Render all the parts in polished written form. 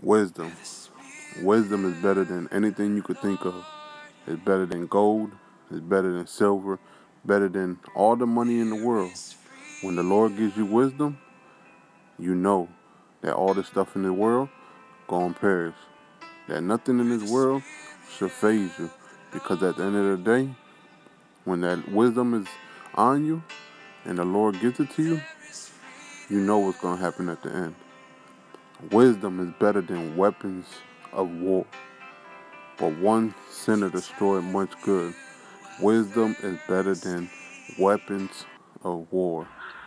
Wisdom. Wisdom is better than anything you could think of. It's better than gold. It's better than silver. Better than all the money in the world. When the Lord gives you wisdom, you know that all the stuff in the world gonna perish. That nothing in this world should phase you. Because at the end of the day, when that wisdom is on you and the Lord gives it to you, you know what's gonna happen at the end. Wisdom is better than weapons of war. But one sinner destroyed much good. Wisdom is better than weapons of war.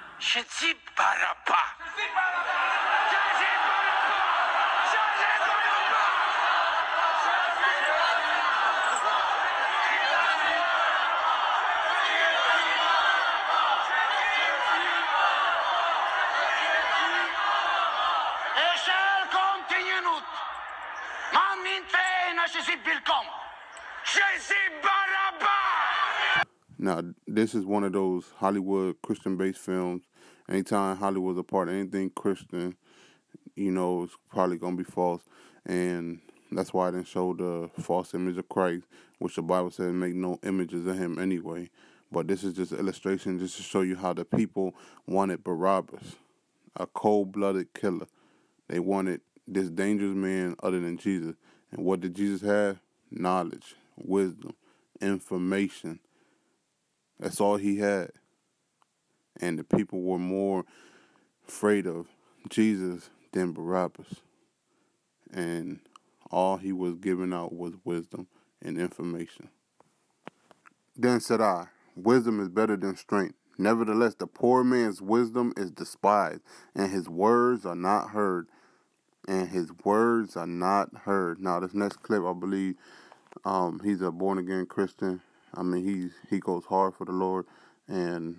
Now, this is one of those Hollywood Christian-based films. Anytime Hollywood's a part of anything Christian, you know it's probably gonna be false, and that's why I didn't show the false image of Christ, which the Bible says make no images of him anyway. But this is just an illustration, just to show you how the people wanted Barabbas, a cold-blooded killer. They wanted this dangerous man other than Jesus. And what did Jesus have? Knowledge, wisdom, information. That's all he had. And the people were more afraid of Jesus than Barabbas. And all he was giving out was wisdom and information. Then said I, wisdom is better than strength. Nevertheless, the poor man's wisdom is despised, and his words are not heard. And his words are not heard. Now, this next clip, I believe, he's a born-again Christian. I mean, he goes hard for the Lord, and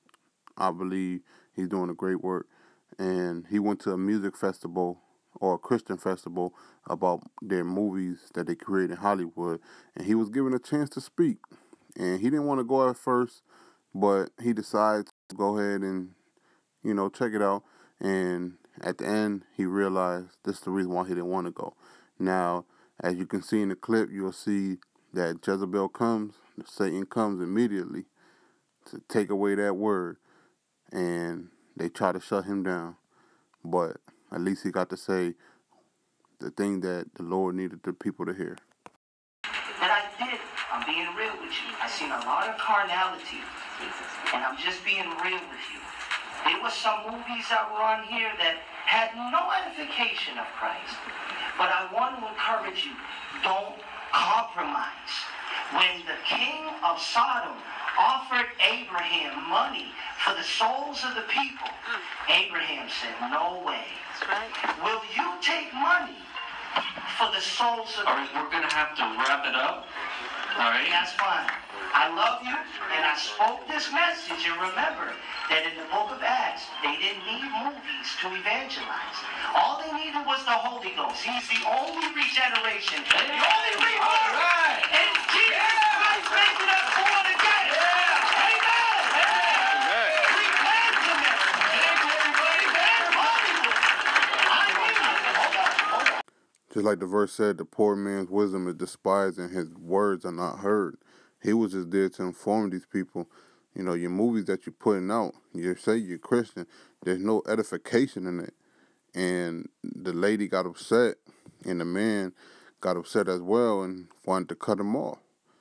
I believe he's doing a great work. And he went to a music festival or a Christian festival about their movies that they create in Hollywood, and he was given a chance to speak. And he didn't want to go at first, but he decided to go ahead and, check it out. And at the end, he realized this is the reason why he didn't want to go. Now, as you can see in the clip, you'll see that Jezebel comes, Satan comes immediately to take away that word, and they try to shut him down. But at least he got to say the thing that the Lord needed the people to hear. That I did. I'm being real with you. I seen a lot of carnality, and I'm just being real with you. There were some movies that were on here that had no edification of Christ. But I want to encourage you, don't compromise. When the king of Sodom offered Abraham money for the souls of the people, Abraham said, no way. That's right. Will you take money for the souls of the people? We're going to have to wrap it up. All right. That's fine. I love you, and I spoke this message, and remember that in the book of Acts, they didn't need movies to evangelize. All they needed was the Holy Ghost. He's the only regeneration, the only rebirth. Right. And Jesus Christ making us born again. Yeah. Amen. Amen. Repent to me. Thank you, everybody. Repent Hollywood. I mean it. Hold on. Just like the verse said, the poor man's wisdom is despised and his words are not heard. He was just there to inform these people. Your movies that you're putting out, you say you're Christian, there's no edification in it. And the lady got upset, and the man got upset as well and wanted to cut him off.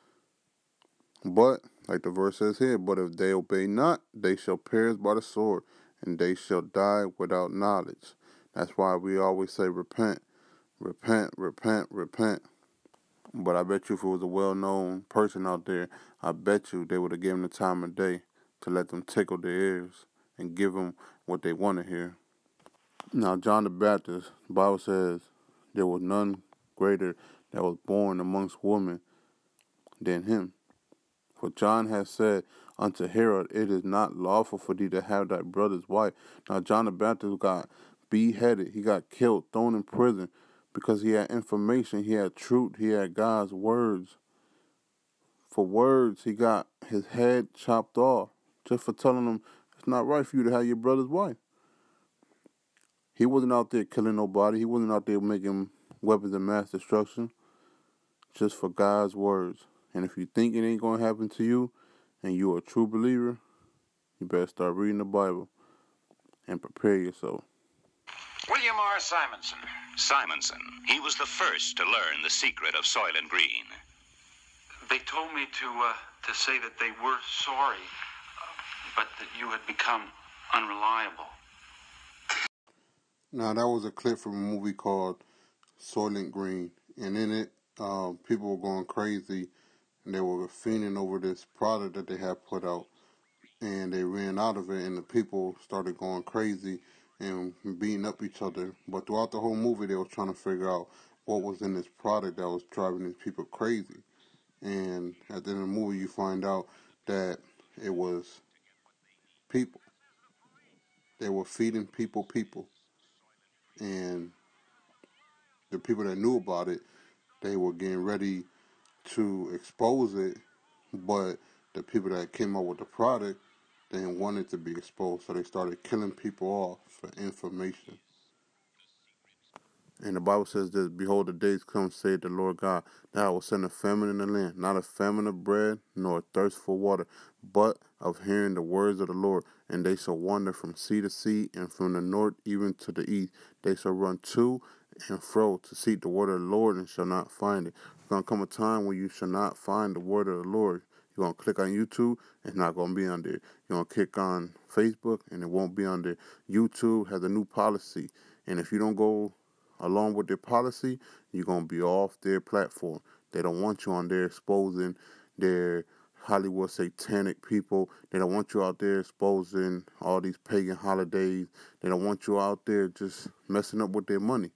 But, like the verse says here, but if they obey not, they shall perish by the sword, and they shall die without knowledge. That's why we always say repent, repent, repent, repent. But I bet you if it was a well-known person out there, I bet you they would have given the time of day to let them tickle their ears and give them what they want to hear. Now, John the Baptist, the Bible says, there was none greater that was born amongst women than him. For John has said unto Herod, it is not lawful for thee to have thy brother's wife. Now, John the Baptist got beheaded. He got killed, thrown in prison, because he had information, he had truth, he had God's words. For words, he got his head chopped off just for telling him it's not right for you to have your brother's wife. He wasn't out there killing nobody. He wasn't out there making weapons of mass destruction. Just for God's words. And if you think it ain't going to happen to you and you're a true believer, you better start reading the Bible and prepare yourself. William R. Simonson. Simonson. He was the first to learn the secret of Soylent Green. They told me to say that they were sorry, but that you had become unreliable. Now, that was a clip from a movie called Soylent Green. And in it, people were going crazy. And they were fiending over this product that they had put out. And they ran out of it. And the people started going crazy and beating up each other. But throughout the whole movie, they were trying to figure out what was in this product that was driving these people crazy. And at the end of the movie, you find out that it was people. They were feeding people. And the people that knew about it, they were getting ready to expose it, but the people that came up with the product, they didn't want it to be exposed, so they started killing people off for information. And the Bible says this, behold, the days come, saith the Lord God, that I will send a famine in the land, not a famine of bread, nor a thirst for water, but of hearing the words of the Lord. And they shall wander from sea to sea, and from the north even to the east. They shall run to and fro to seek the word of the Lord, and shall not find it. There's going to come a time when you shall not find the word of the Lord. You're going to click on YouTube, it's not going to be on there. You're going to click on Facebook, and it won't be on there. YouTube has a new policy, and if you don't go along with their policy, you're going to be off their platform. They don't want you on there exposing their Hollywood satanic people. They don't want you out there exposing all these pagan holidays. They don't want you out there just messing up with their money.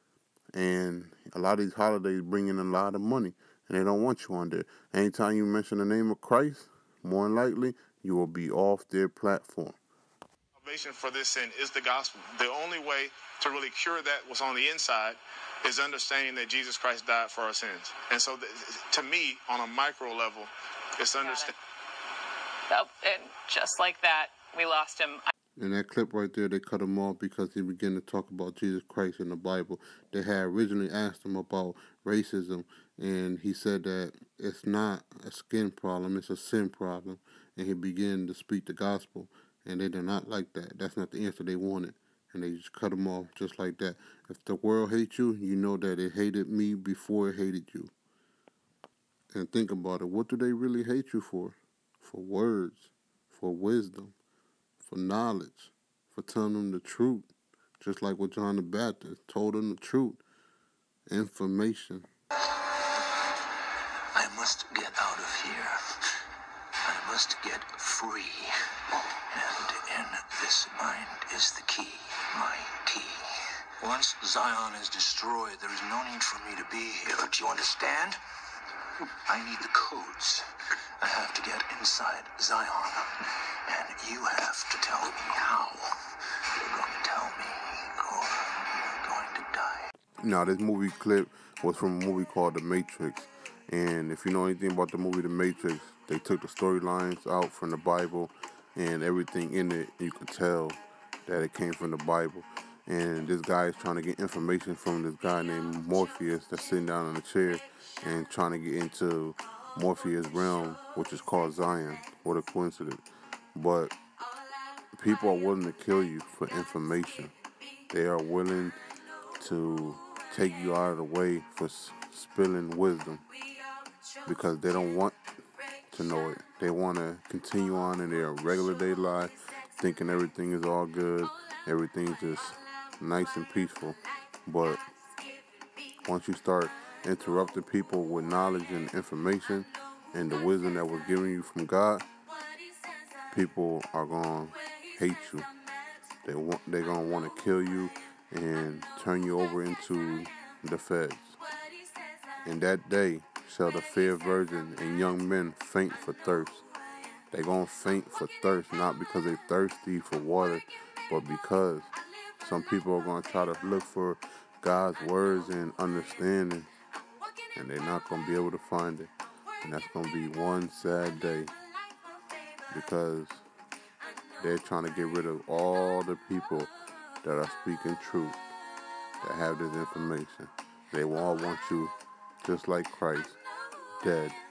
And a lot of these holidays bring in a lot of money, and they don't want you on there. Anytime you mention the name of Christ, more than likely, you will be off their platform. Salvation for this sin is the gospel. The only way to really cure that what's on the inside is understanding that Jesus Christ died for our sins. And so to me, on a micro level, it's understanding. And just like that, we lost him. In that clip right there, they cut him off because he began to talk about Jesus Christ in the Bible. They had originally asked him about racism, and he said that it's not a skin problem, it's a sin problem. And he began to speak the gospel, and they did not like that. That's not the answer they wanted. And they just cut him off just like that. If the world hates you, you know that it hated me before it hated you. And think about it. What do they really hate you for? For words, for wisdom, for knowledge, for telling them the truth. Just like what John the Baptist told them the truth. Information. I must get out of here. I must get free. And in this mind is the key, my key. Once Zion is destroyed, there is no need for me to be here. Do you understand? I need the codes. I have to get inside Zion. And you have to tell me how. You're going to tell me, or you're going to die. Now, this movie clip was from a movie called The Matrix. And if you know anything about the movie The Matrix, they took the storylines out from the Bible, and everything in it, you could tell that it came from the Bible. And this guy is trying to get information from this guy named Morpheus that's sitting down in a chair and trying to get into Morpheus' realm, which is called Zion. What a coincidence. But people are willing to kill you for information. They are willing to take you out of the way for spilling wisdom because they don't want to know it. They want to continue on in their regular day life thinking everything is all good, everything's just nice and peaceful. But once you start interrupting people with knowledge and information and the wisdom that was given you from God, people are going to hate you. They're going to want to kill you and turn you over into the feds. In that day shall the fair virgin and young men faint for thirst. They're going to faint for thirst, not because they're thirsty for water, but because some people are going to try to look for God's words and understanding, and they're not going to be able to find it. And that's going to be one sad day, because they're trying to get rid of all the people that are speaking truth, that have this information. They will all want you, just like Christ, dead